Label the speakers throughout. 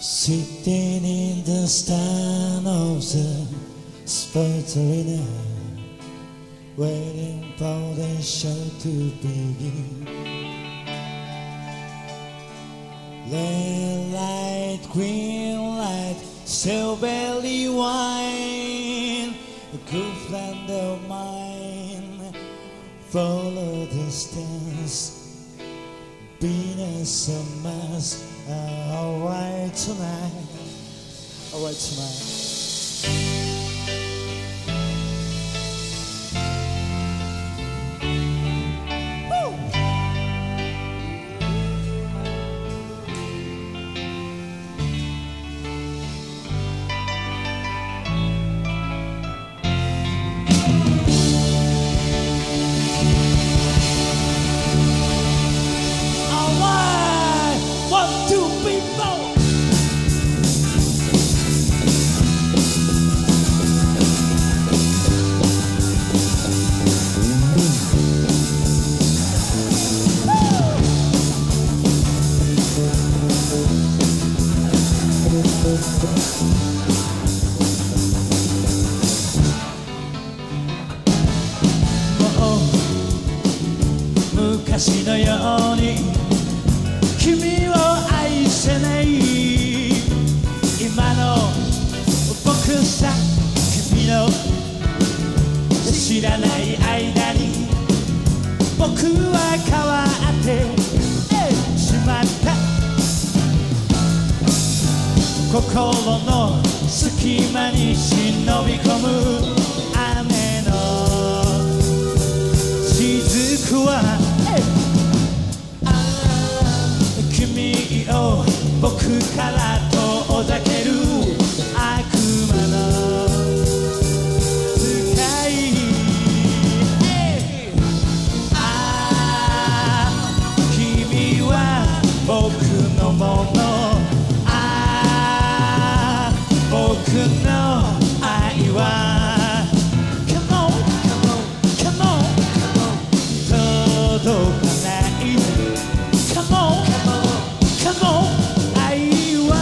Speaker 1: Sitting in the stand of the spotlight night, waiting for the show to begin. Red light, green light, silvery wine, a good friend of mine. Follow the stars, Venus and Mars. Alright tonight, alright tonight.昔のように君を愛せない今の僕さ君の知らない間に僕は変わってしまった心の隙間に忍び込む雨の雫は君を僕から遠ざける悪魔の使い君は僕のもの僕の愛は Come on, come on, come on, come on 届かないCome on, come on 愛は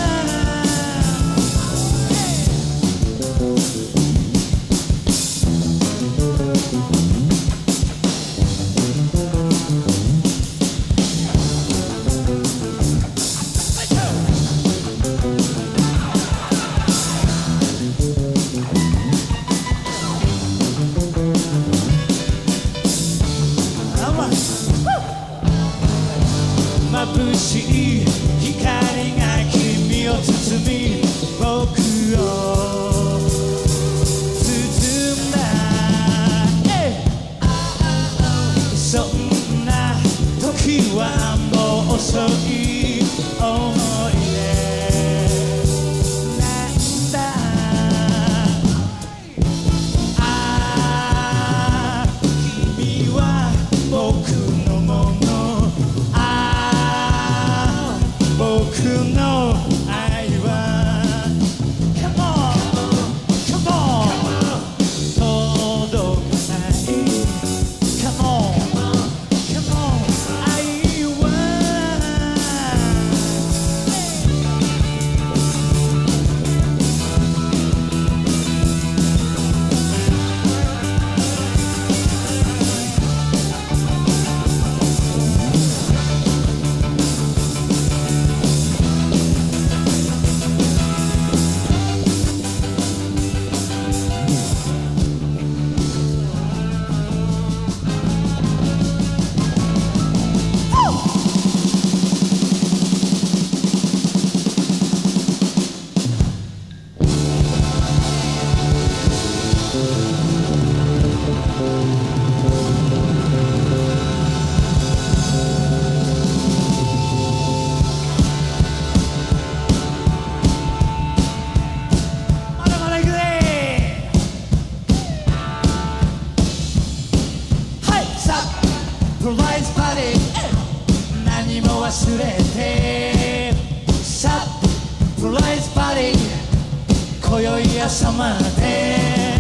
Speaker 1: 眩しい光が君を包み僕を包んだそんな時はもう遅い思い出なんだ君は僕のもの僕の愛は Come on, come on 届かない Come on, come on 愛は何も忘れてさプライズパーティー今宵朝まで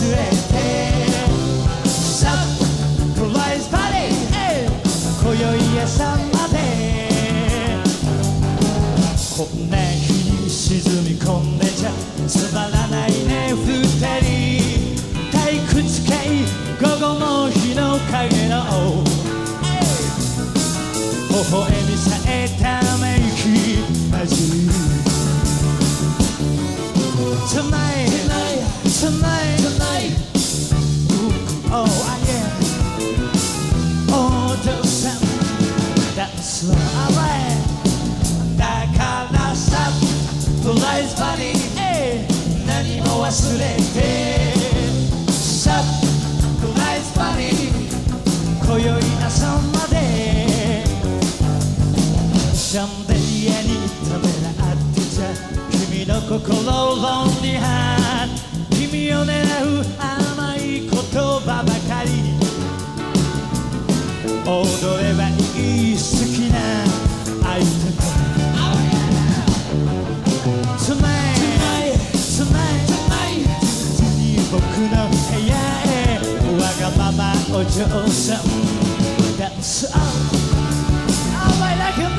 Speaker 1: れてサプライズパーティー今宵朝までこんな日に沈み込んでちゃつまらないね二人退屈系午後の日の影の微笑みさえため息混じる Tonight, tonight, tonight Oh, yeah Oh, do some That's alright だからサプライズパーティー何も忘れてサプライズパーティー今宵朝までシャンデリアにためらってちゃ君の心ロンリーハート君を狙う甘い言葉ばかり踊ればいい好きな相手と Tonight, tonight, tonight 僕の部屋へわがままお嬢さん That's all I like it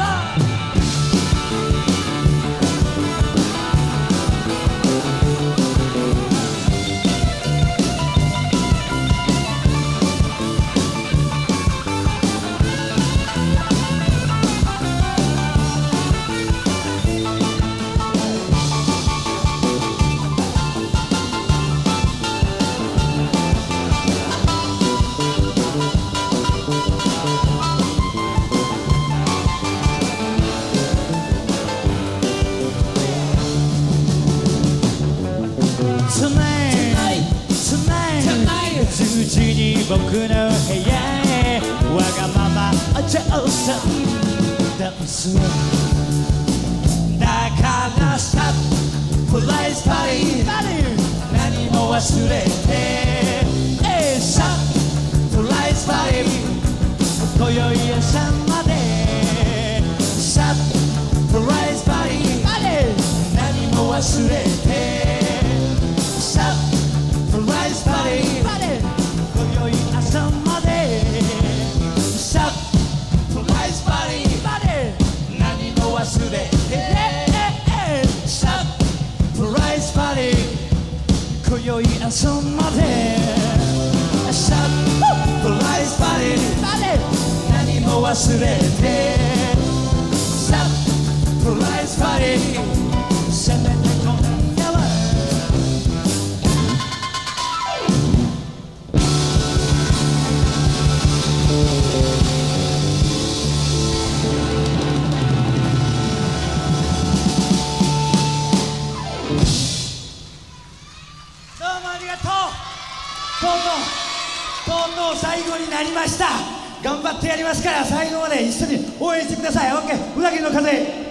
Speaker 1: now10時に僕の部屋へわがままお嬢さんダンスだからサプライズパーティー何も忘れてサプライズパーティー今宵朝までサプライズパーティー何も忘れてサプライズパーティー朝までサプライズパーティー何も忘れてサプライズパーティー今宵朝までサプライズパーティー何も忘れてサプライズパーティーせめて今夜はとうとう最後になりました頑張ってやりますから最後まで一緒に応援してください OK うなぎの風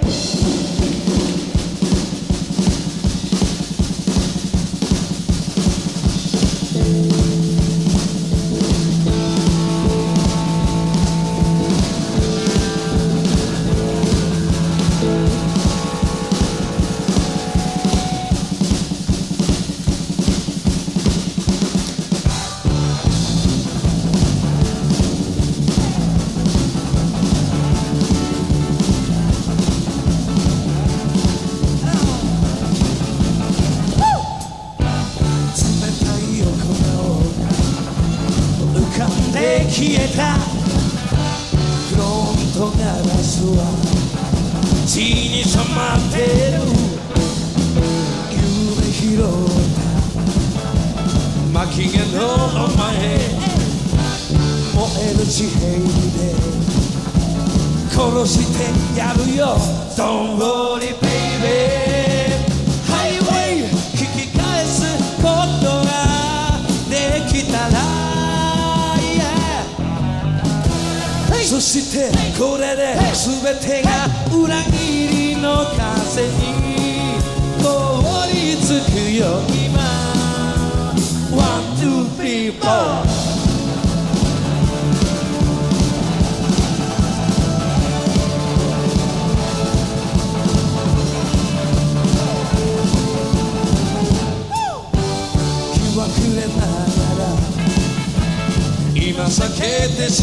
Speaker 1: 消えたフロントガラスは血に染まってる夢拾った巻き毛のお前燃える地平で殺してやるよ Don't worry baby ハイウェイ引き返すことができたらそしてこれで全てが裏切りの風に凍りつくよ今 One, two, three, four日は暮れない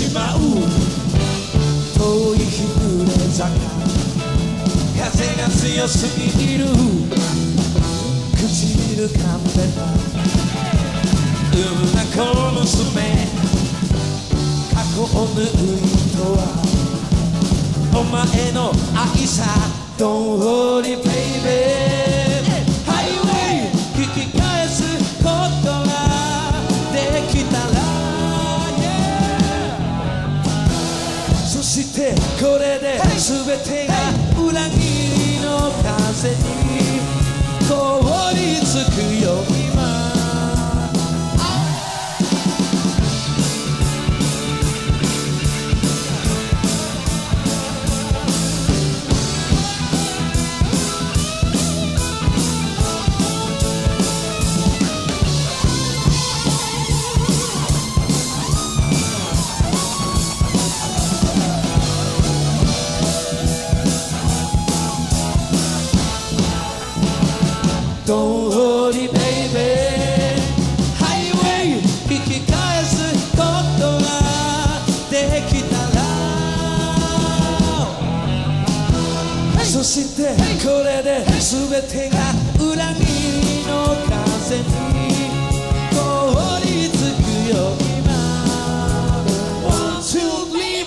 Speaker 1: まう遠い日暮れ坂風が強すぎる唇噛んでた女子娘過去を縫いとはお前の愛さ Don't worry baby ハイウェイ引き返すことができたら、yeah、そしてこれで全てが裏切りの風に凍りつくよ今Don't worry baby ハイウェイ引き返すことができたら、そしてこれで全てが裏切りの風に凍りつくよ今 One, two, three,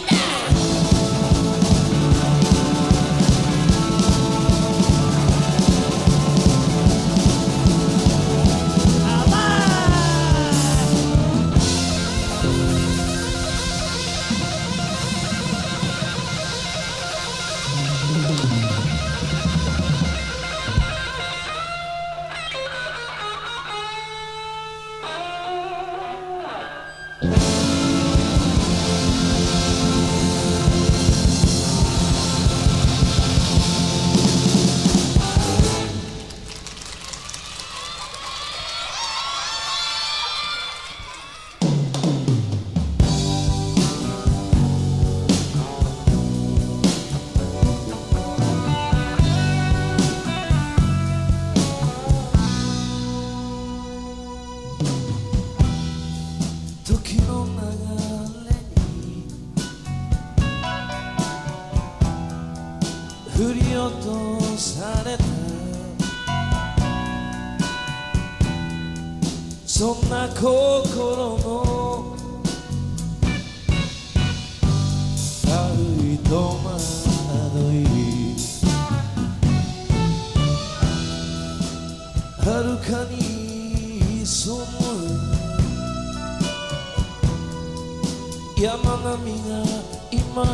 Speaker 1: 時の流れに振り落とされたそんな心の軽い戸惑い遥かに潜む山並みが今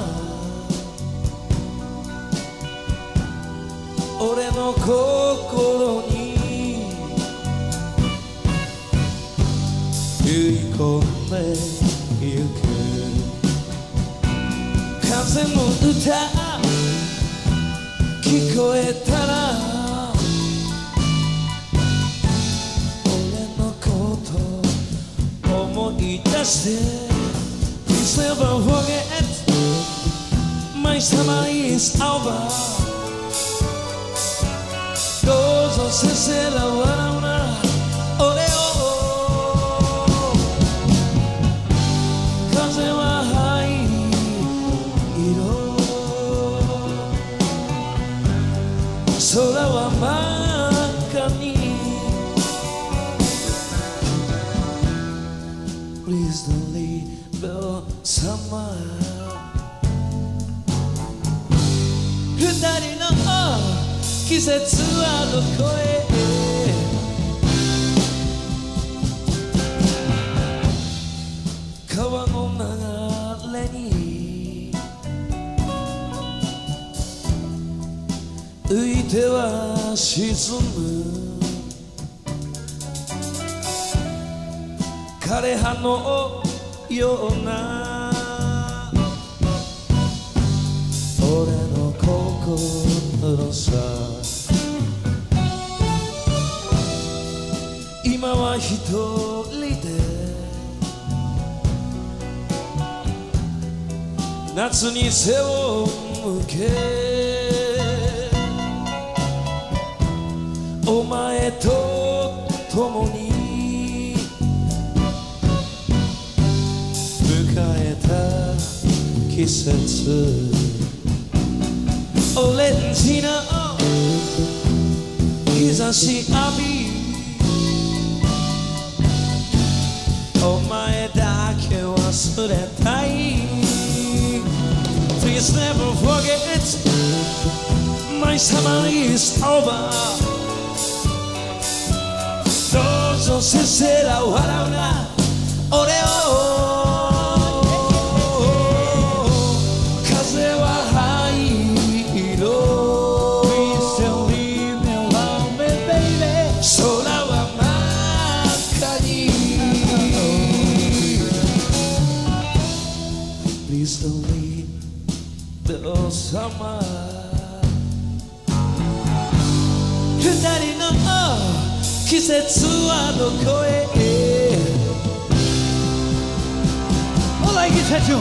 Speaker 1: 俺の心にゆい込んでゆく風の歌聞こえたら俺のこと思い出してPlease never forget My summer is over どうぞせせら笑うな俺を風は灰色空は真っ赤に Please don't leave the summer 二人の季節はどこへ川の流れに浮いては沈む枯葉のような俺の心さ今は一人で夏に背を向けお前と共に迎えた
Speaker 2: 季節オレンジの日差し浴びお前だけ忘れたい Please never forget My summer is over どうぞせせら笑うな俺を風は灰色 Please don't leave me alone baby 空は真っ赤に Please don't leave the summer 二人の季節はどこへ
Speaker 1: Olá, Guichadinho!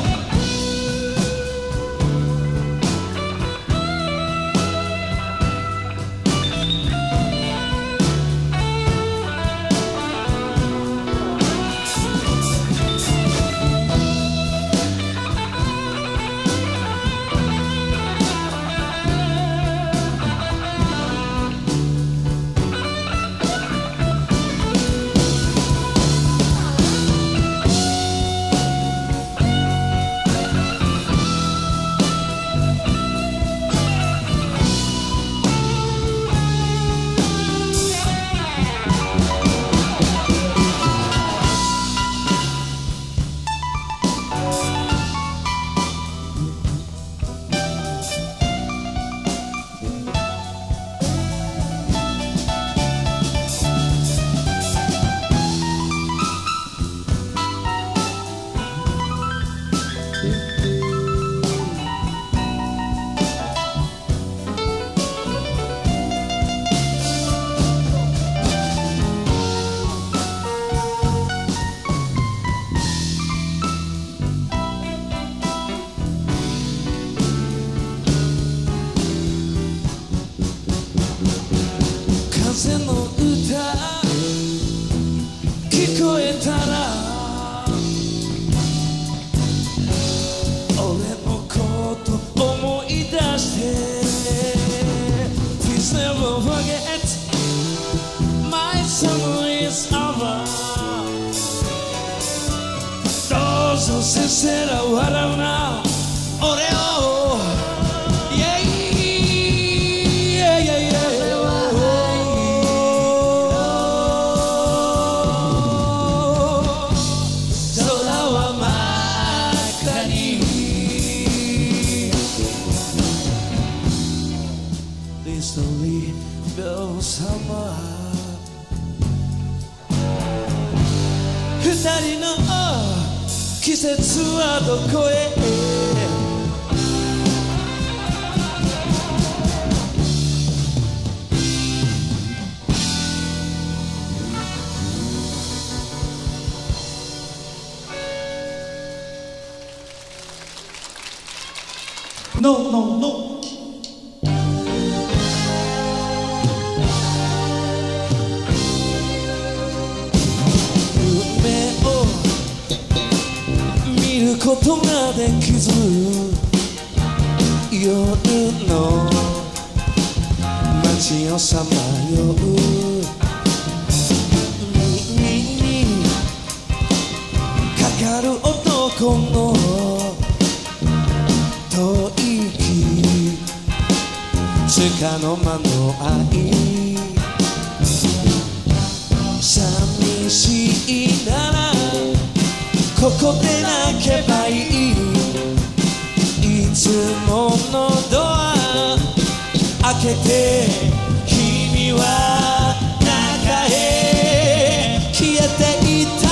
Speaker 2: 風の歌聞こえたら俺のこと思い出して Please never forget My summer is over どうぞせせら笑うな俺を Please don't leave the summer 二人の季節はどこへ
Speaker 1: No, no, no!
Speaker 2: ことができず夜の街をさまよう耳にかかる男の吐息つかの間の愛寂しいならここで泣けばいいいつものドア開けて君は中へ消えていった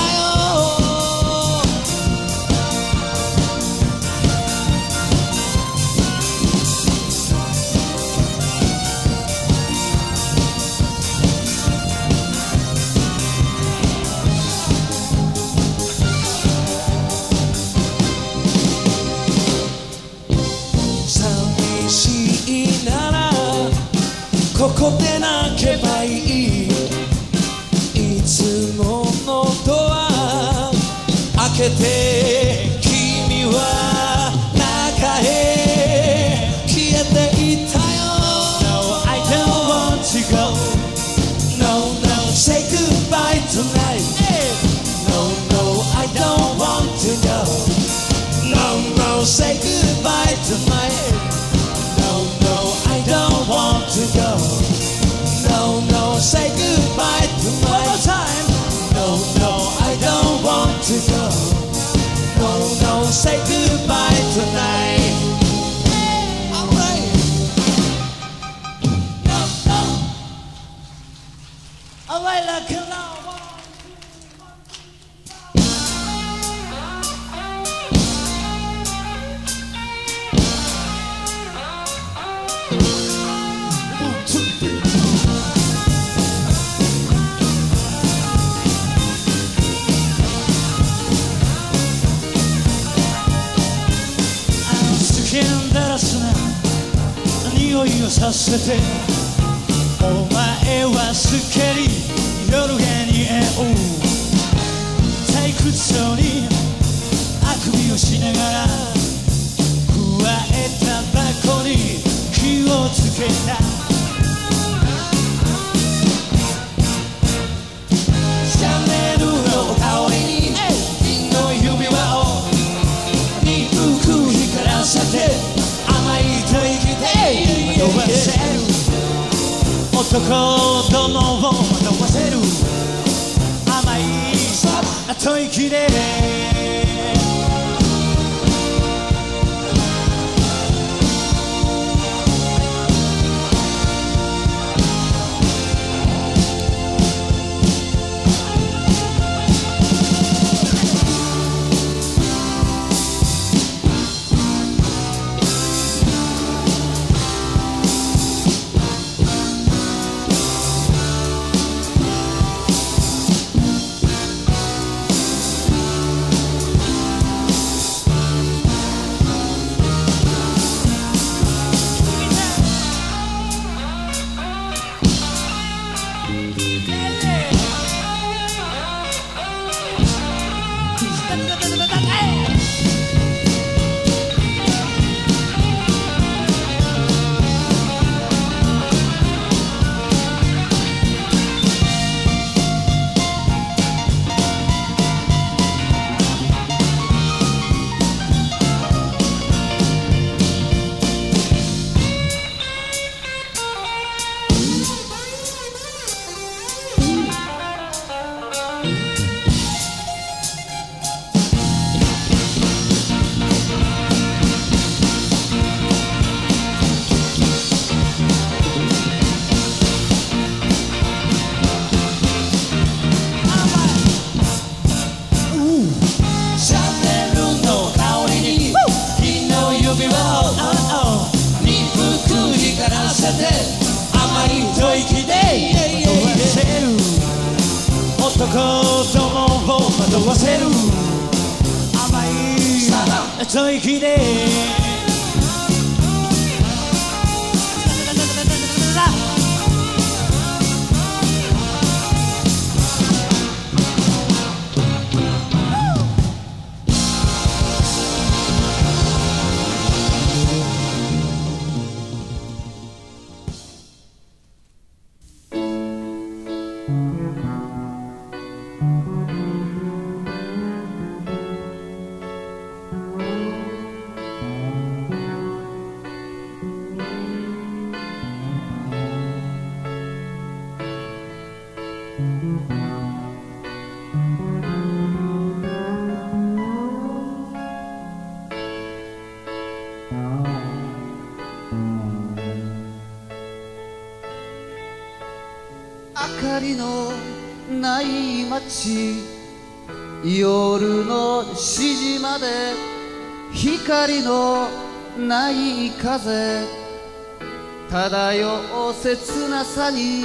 Speaker 2: ここで泣けばいいいつものドア開けて君は to go. No, don't say goodbye tonight. Alright. No, no.
Speaker 1: Alright, like it now.匂いをさせてお前はすっかり夜気に合う退屈そうにあくびをしながら加えたタバコに火をつけたシャネルの香りに銀の指輪を鈍く光らせて甘い吐息で惑わせる男どもを惑わせる甘い吐息で男どもを惑わせる甘い吐息で
Speaker 3: 明かりのない街夜の7時まで光のない風漂う切なさに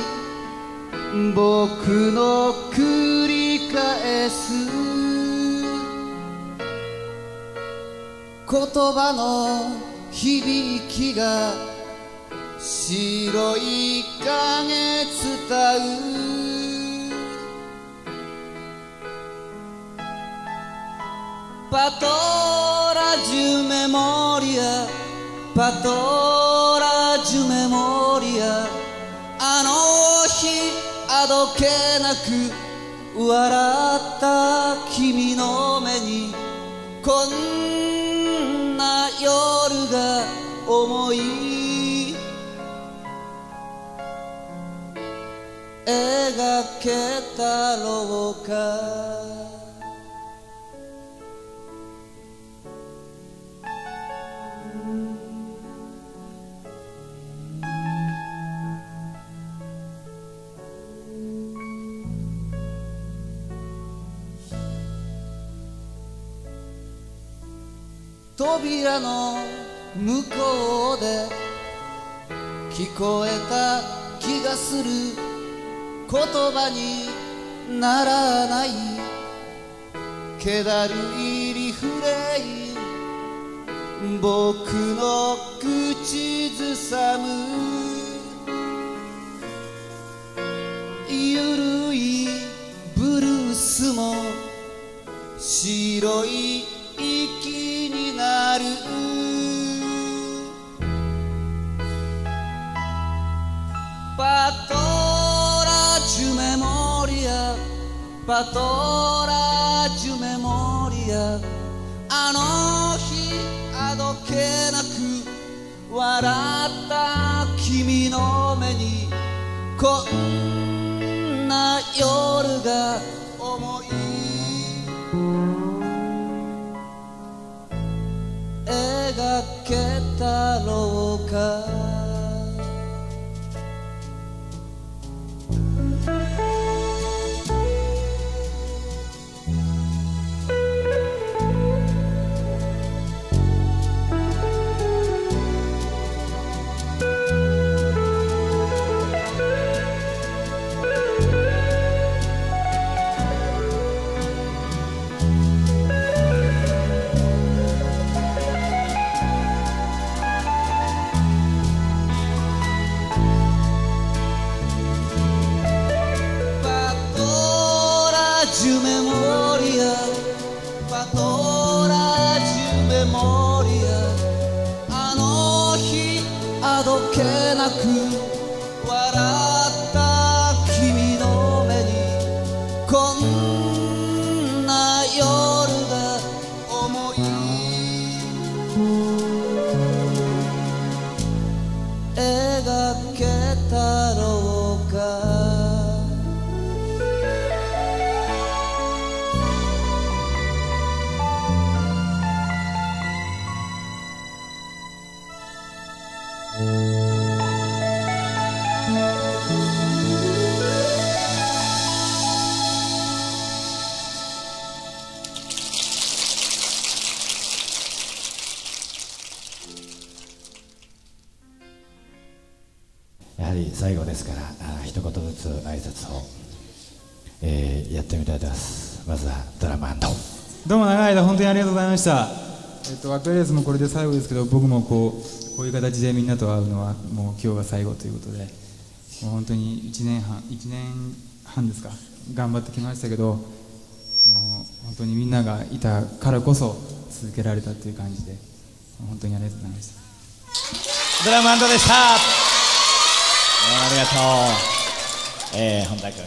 Speaker 3: 僕の繰り返す言葉の響きが白い影伝うパトラジュメモリアパトラジュメモリアあの日あどけなく笑った君の目にこんな夜が思い描けたろうか扉の向こうで聞こえた気がする言葉にならない気だるいリフレイン僕の口ずさむゆるいブルースも白い息になるパトラジュメモリアパトラジュメモリアあの日あどけなく笑った君の目にこんな夜が思い描けたろうかあの日あどけなく笑った君の目にこんな夜が思い描けたろうか
Speaker 1: やはり最後ですから一言ずつ挨拶を、やってみたいと思います。まずはドラム&
Speaker 4: どうも長い間本当にありがとうございました。アクエリアスもこれで最後ですけど、僕もこういう形でみんなと会うのはもう今日が最後ということで、もう本当に1年半ですか頑張ってきましたけど、もう本当にみんながいたからこそ続けられたという感じで、本当にありがとうございました。
Speaker 1: ドラム&でした。ありがとう。本田君。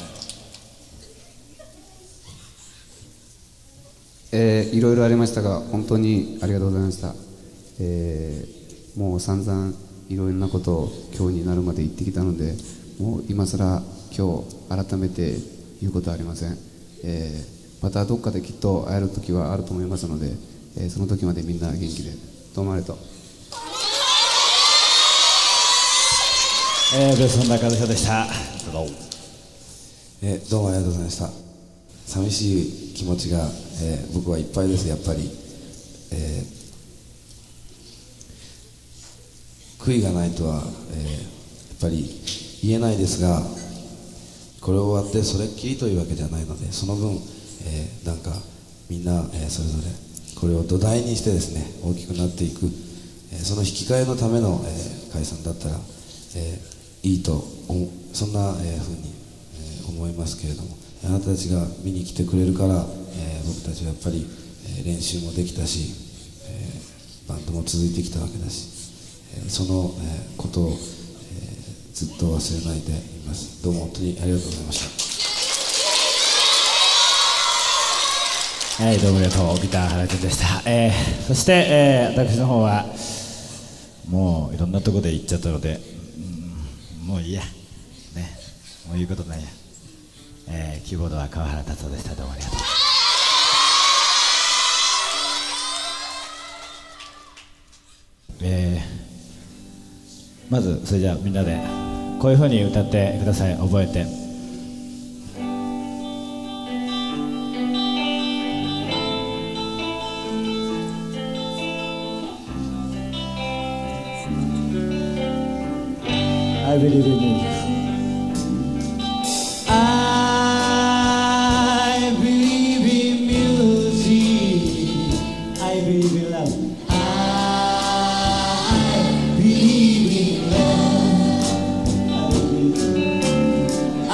Speaker 5: いろいろありましたが本当にありがとうございました。もう散々いろんなことを今日になるまで言ってきたので、もう今更今日改めて言うことはありません。またどっかできっと会える時はあると思いますので、その時までみんな元気で。どうもありがとう。
Speaker 1: ベースの中田でした。
Speaker 6: どうもありがとうございました。寂しい気持ちが、僕はいっぱいです。やっぱり、悔いがないとは、やっぱり言えないですが、これ終わってそれっきりというわけではないので、その分、なんかみんな、それぞれこれを土台にしてですね、大きくなっていく、その引き換えのための、解散だったら、いいとそんな、ふうに、思いますけれども、あなたたちが見に来てくれるから、僕たちはやっぱり、練習もできたし、バンドも続いてきたわけだし、その、ことを、ずっと忘れないでいます。どうも本当にありがとうございました。
Speaker 1: はい、どうもありがとう。ギター原君でした。そして、私の方はもういろんなところで行っちゃったので、もういいや、ね、もう言うことないや。キーボードは川原達夫でした。どうもありがとう。まずそれじゃあみんなでこういうふうに歌ってください。覚えて。 I believe in music. I believe in music. I believe in love. I believe in love. I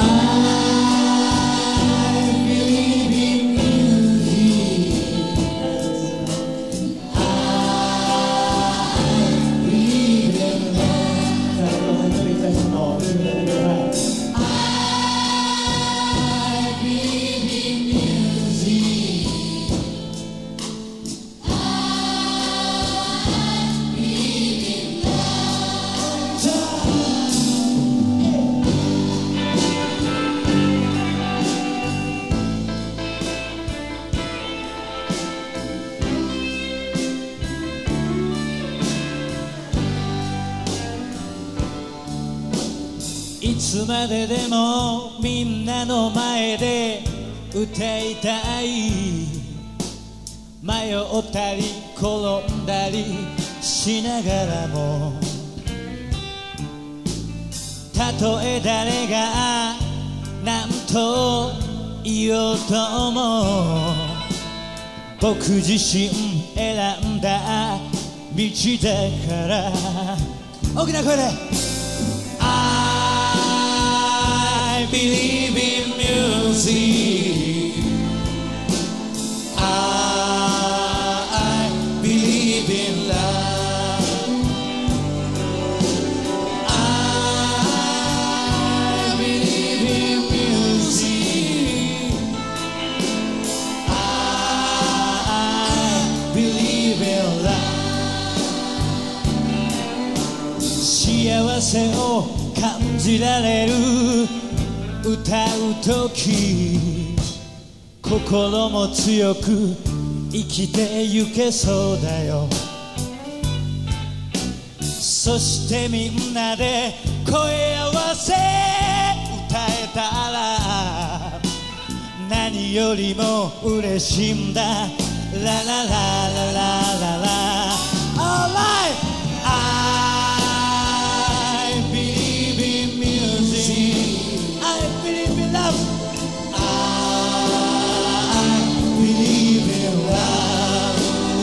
Speaker 1: believe in music. I believe in love. さあ、この本当に最初の自分でください。いつまででもみんなの前で歌いたい。迷ったり転んだりしながらも、たとえ誰が何と言おうとも、僕自身選んだ道だから。大きな声でI believe in music. I believe in love. I believe in music. I believe in love. 幸せを感じられる歌うとき、心も強く生きてゆけそうだよ。そしてみんなで声合わせ歌えたら何よりも嬉しいんだ。ラララララララ Alright! I believe in music. I believe in love. I believe in love.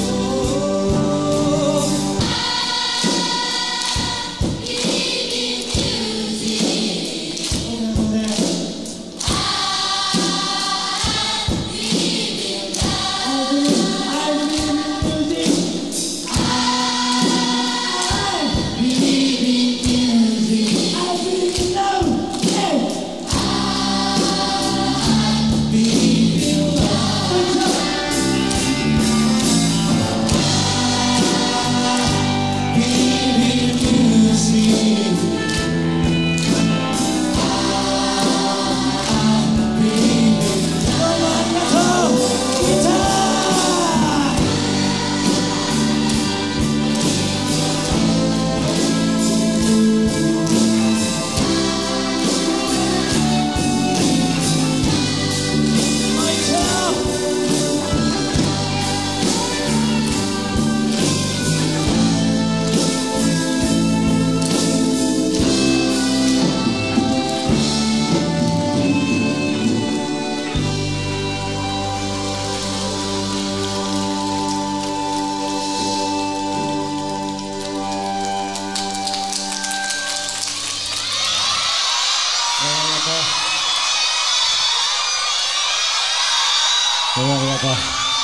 Speaker 1: どうもありがとう。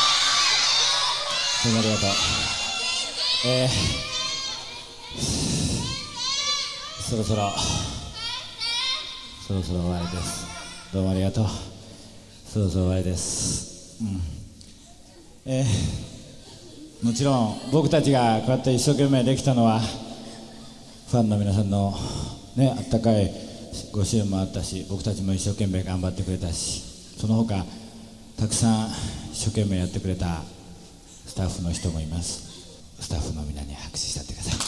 Speaker 1: どうもありがとう。そろそろ終わりです。どうもありがとう。そろそろ終わりです。もちろん僕たちがこうやって一生懸命できたのはファンの皆さんのね、あったかいご支援もあったし、僕たちも一生懸命頑張ってくれたし、その他たくさん一生懸命やってくれたスタッフの人もいます。スタッフのみんなに拍手してやってください。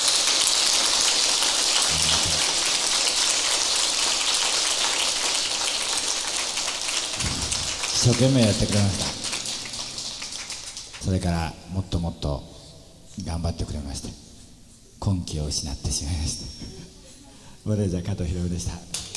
Speaker 1: 一生懸命やってくれました。それからもっともっと頑張ってくれまして、根気を失ってしまいました。 マネージャー加藤博美でした。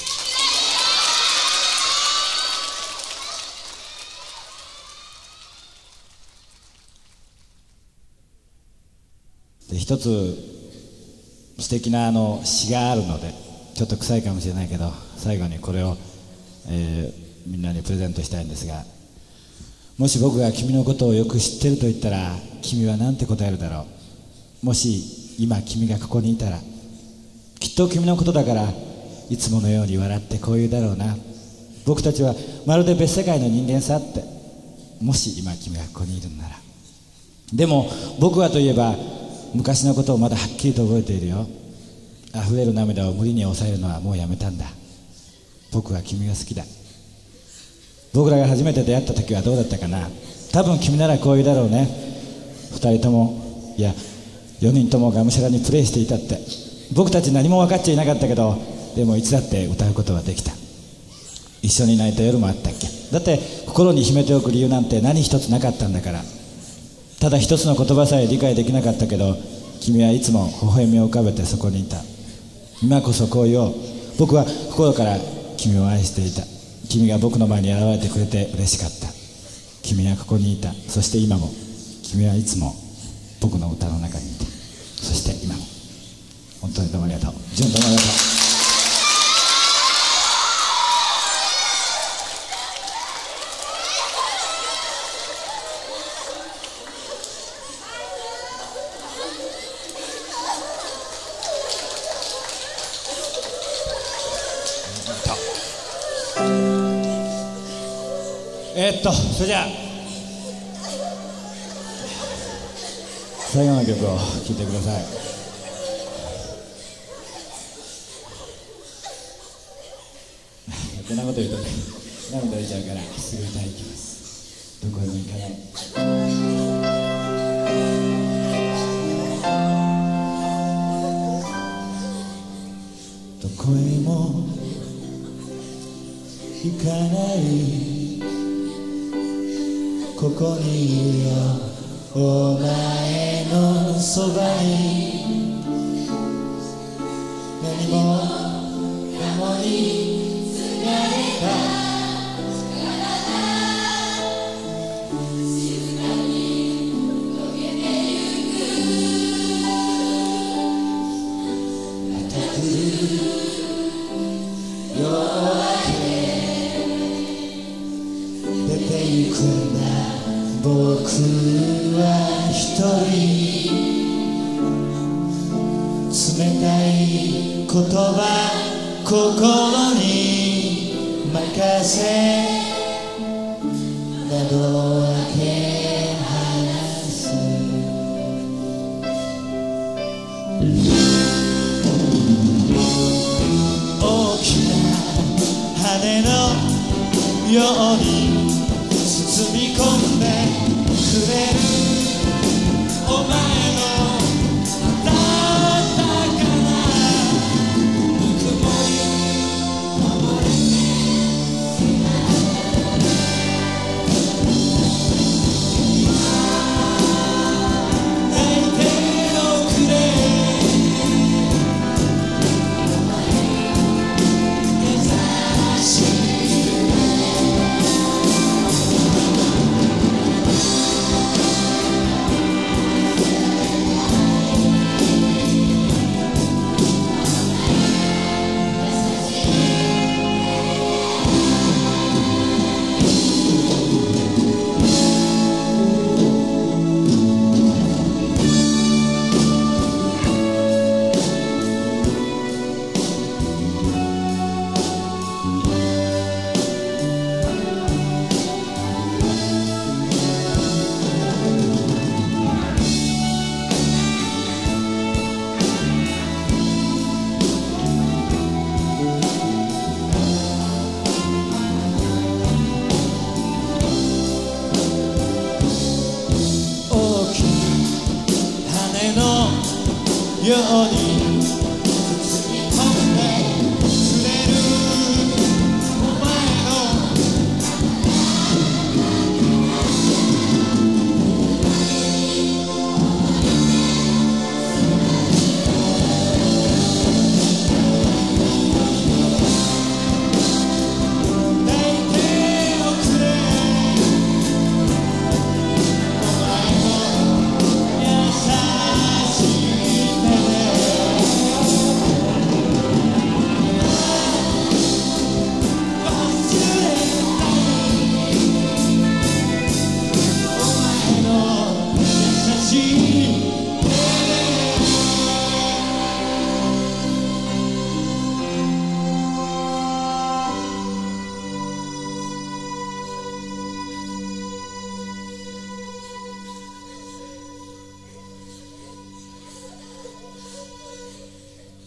Speaker 1: で一つ素敵な詩があるので、ちょっと臭いかもしれないけど最後にこれを、みんなにプレゼントしたいんですが、もし僕が君のことをよく知ってると言ったら君は何て答えるだろう。もし今君がここにいたら、きっと君のことだからいつものように笑ってこう言うだろうな。僕たちはまるで別世界の人間さって。もし今君がここにいるなら。でも僕はといえば昔のことをまだはっきりと覚えているよ。溢れる涙を無理に抑えるのはもうやめたんだ。僕は君が好きだ。僕らが初めて出会った時はどうだったかな。多分君ならこう言うだろうね。2人とも、いや4人ともがむしゃらにプレイしていたって。僕たち何も分かっちゃいなかったけど、でもいつだって歌うことはできた。一緒に泣いた夜もあったっけ。だって心に秘めておく理由なんて何一つなかったんだから。ただ一つの言葉さえ理解できなかったけど、君はいつも微笑みを浮かべてそこにいた。今こそこう言おう。僕は心から君を愛していた。君が僕の前に現れてくれて嬉しかった。君はここにいた。そして今も。君はいつも僕の歌の中にいた。そして今も。本当にどうもありがとう。ジュンどうもありがとう。それじゃあ最後の曲を聴いてください。こんなこと言うとね、涙出ちゃうからすぐ歌いきます。どこへも行かない。どこへも行かない、ここにいるよお前のそばに。何もかもに継がれた静かに溶けてゆく。また来る夜明け出てゆくんだ。僕は一人、冷たい言葉心に任せ、窓を開け放す。大きな羽のように包み込んでくれるお前の温かなぬくもり守れて泣いておくれ。優しいように包み込んでくれるお前の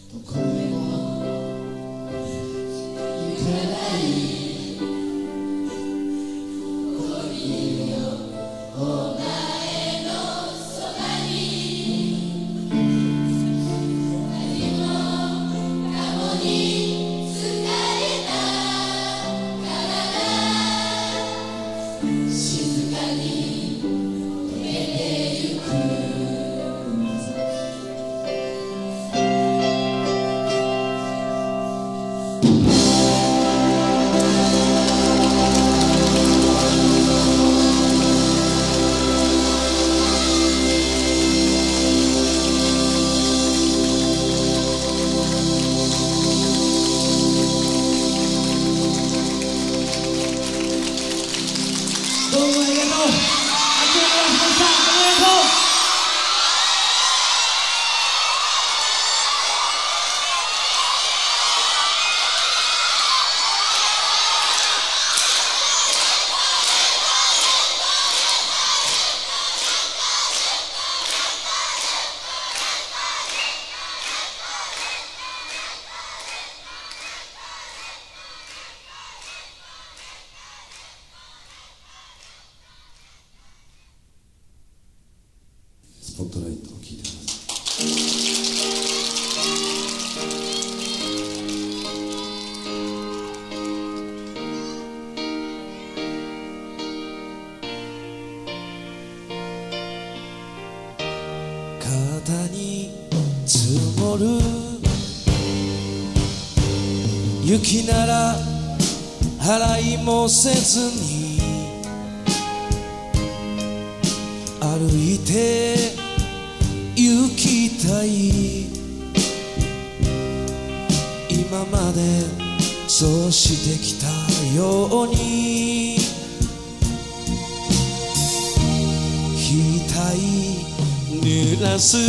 Speaker 1: どうもありがとう。ありがとうございました。ありがとう。
Speaker 6: スポットライトを聞いてくださ
Speaker 2: 肩に積もる雪なら払いもせずに歩いて行きたい今までそうしてきたように額濡らす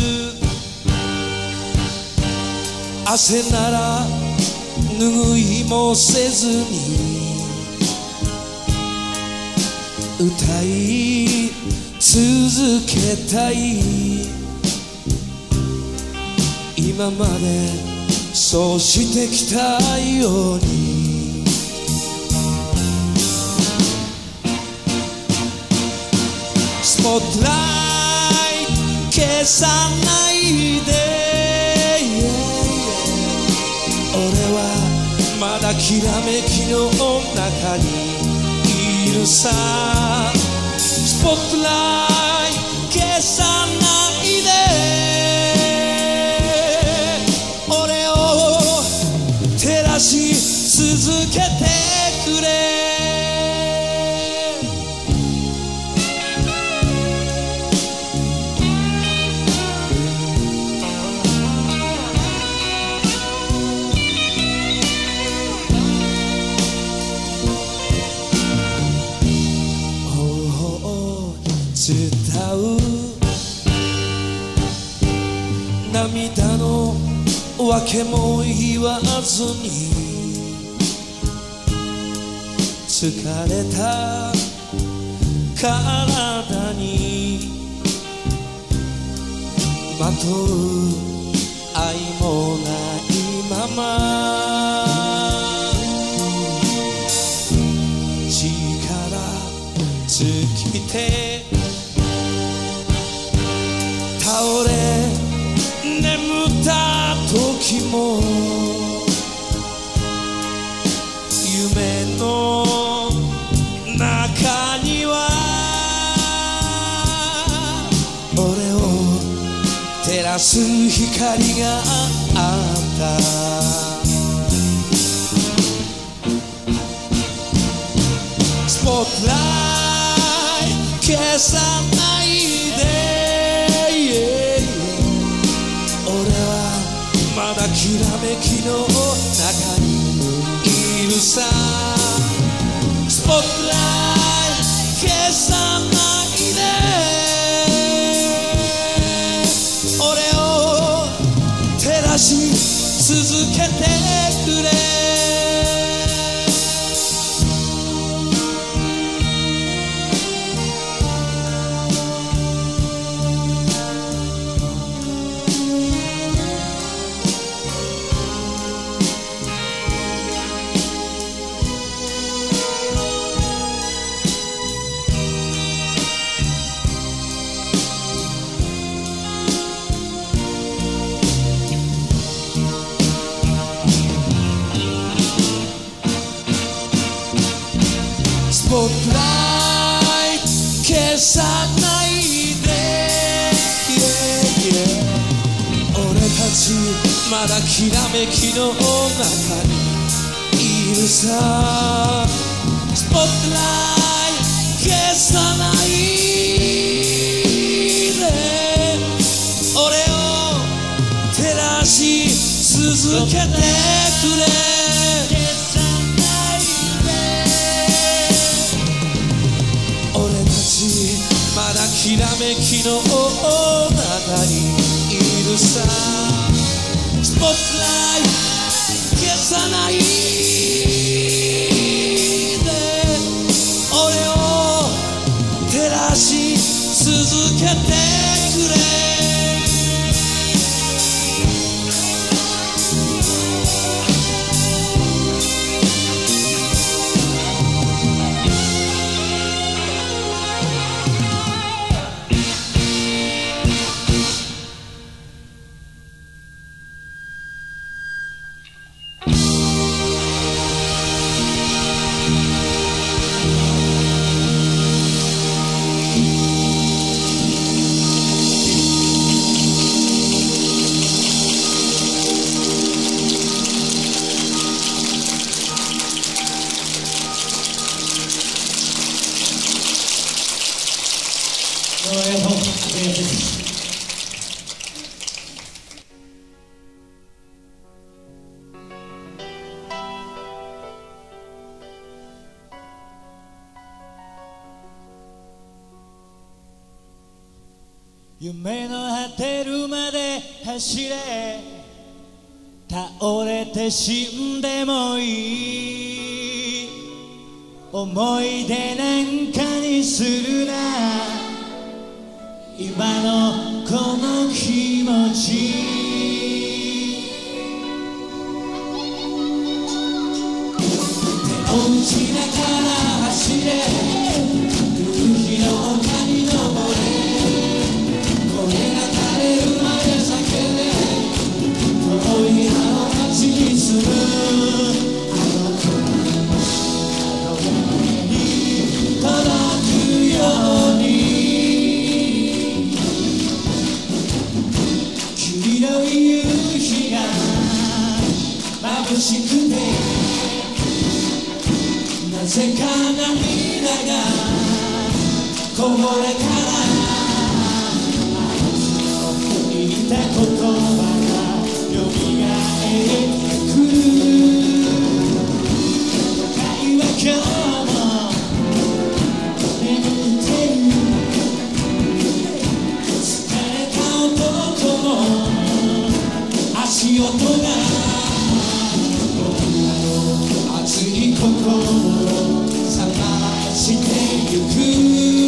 Speaker 2: 汗なら拭いもせずに歌い続けたい今までそうしてきたようにスポットライト消さないで俺はまだきらめきの中にいるさスポットライト消さないで俺を照らし続けてくれ伝う涙の訳も言わずに疲れた体にまとう愛もないまま力尽きて倒れ眠った時も夢の中には俺を照らす光があったスポットライト消さないでまだきらめきの中にいるさスポットライト消さないで俺を照らし続けてくれポットライト消さないで、俺たちまだきらめきの中にいるさ。スポットライト消さないで、俺を照らし続けてくれ。俺たちまだきらめきの中にいるさ。スポットライト消さないで、俺を照らし続けてくれ。
Speaker 1: 夢の果てるまで走れ、倒れて死んでもいい、思い出なんかにするな、今のこの気持ち。手を打ちながら走れ、夕日の丘に登れ、声が枯れるまで叫べ、遠いあの街に住むあの子に届くように、君の夕日が眩しくて、なぜか涙がこぼれたら、言った言葉がよみがえってくる。会は今日も眠ってる、疲れた男の足音が僕の熱い心を冷ましてゆく。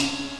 Speaker 1: 「